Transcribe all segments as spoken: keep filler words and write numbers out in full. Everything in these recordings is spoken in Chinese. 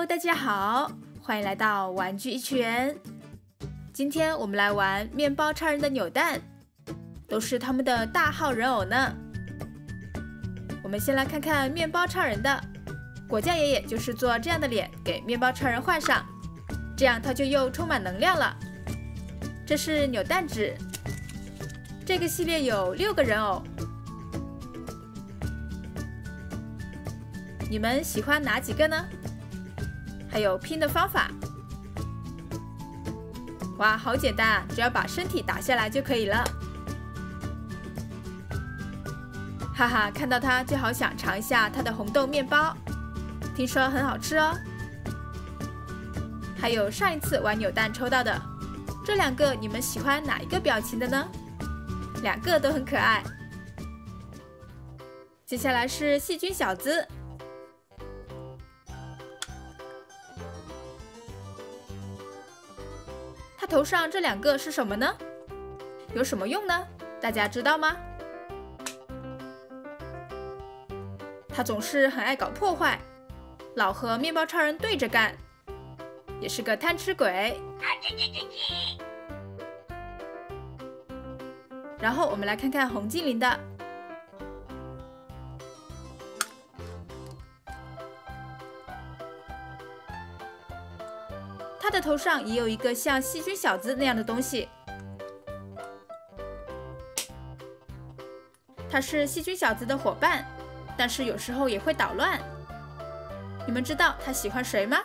Hello， 大家好，欢迎来到玩具一拳。今天我们来玩面包超人的扭蛋，都是他们的大号人偶呢。我们先来看看面包超人的，果酱爷爷就是做这样的脸给面包超人换上，这样他就又充满能量了。这是扭蛋纸，这个系列有六个人偶。你们喜欢哪几个呢？还有拼的方法。哇，好简单啊，只要把身体打下来就可以了。哈哈，看到它就好想尝一下它的红豆面包，听说很好吃哦。还有上一次玩扭蛋抽到的这两个，你们喜欢哪一个表情的呢？两个都很可爱。接下来是细菌小子。他头上这两个是什么呢？有什么用呢？大家知道吗？他总是很爱搞破坏，老和面包超人对着干，也是个贪吃鬼。然后我们来看看红精灵的。他的头上也有一个像细菌小子那样的东西，他是细菌小子的伙伴，但是有时候也会捣乱。你们知道他喜欢谁吗？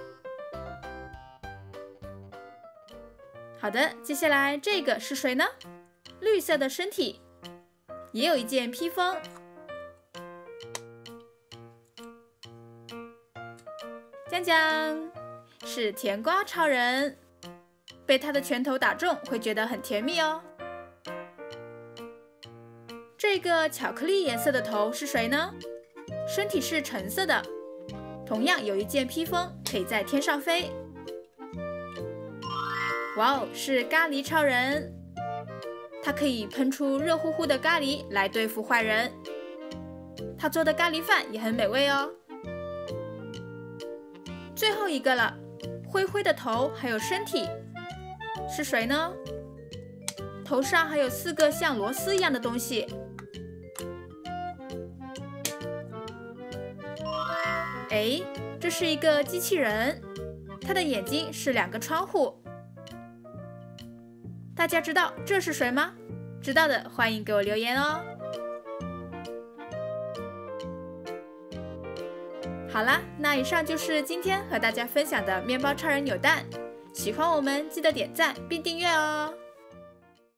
好的，接下来这个是谁呢？绿色的身体，也有一件披风。江江是甜瓜超人，被他的拳头打中会觉得很甜蜜哦。这个巧克力颜色的头是谁呢？身体是橙色的，同样有一件披风，可以在天上飞。哇哦，是咖喱超人，他可以喷出热乎乎的咖喱来对付坏人。他做的咖喱饭也很美味哦。最后一个了。灰灰的头还有身体是谁呢？头上还有四个像螺丝一样的东西。哎，这是一个机器人，它的眼睛是两个窗户。大家知道这是谁吗？知道的欢迎给我留言哦。好啦，那以上就是今天和大家分享的面包超人扭蛋，喜欢我们记得点赞并订阅哦。